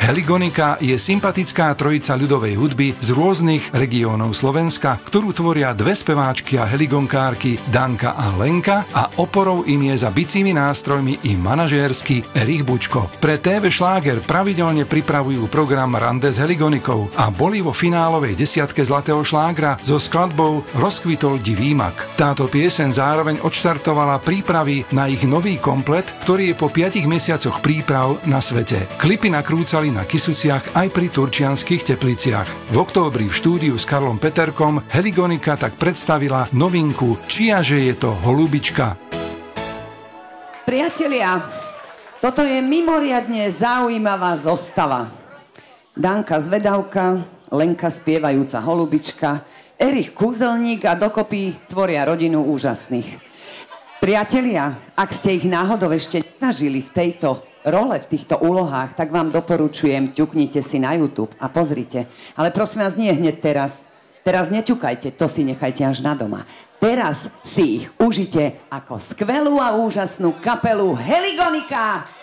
Heligonika je sympatická trojica ľudovej hudby z rôznych regiónov Slovenska, ktorú tvoria dve speváčky a heligonkárky Danka a Lenka a oporou im je za bicími nástrojmi i manažérsky Erich Bučko. Pre TV Šláger pravidelne pripravujú program Rande s heligonikou a boli vo finálovej desiatke Zlatého šlágra so skladbou Rozkvitol divý mak. Táto pieseň zároveň odštartovala prípravy na ich nový komplet, ktorý je po 5 mesiacoch príprav na svete. Klipy nakrúcali na Kysuciach aj pri Turčianskych Tepliciach. V októbri v štúdiu s Karlom Peterkom heligonika tak predstavila novinku Čiaže je to holubička. Priatelia, toto je mimoriadne zaujímavá zostava. Danka Zvedavka, Lenka spievajúca holubička, Erich Kúzelník a dokopy tvoria rodinu úžasných. Priatelia, ak ste ich náhodou ešte nezažili v tejto role, v týchto úlohách, tak vám doporučujem, ťuknite si na YouTube a pozrite. Ale prosím vás, nie hneď teraz. Teraz neťukajte, to si nechajte až na doma. Teraz si ich užite ako skvelú a úžasnú kapelu Heligonika.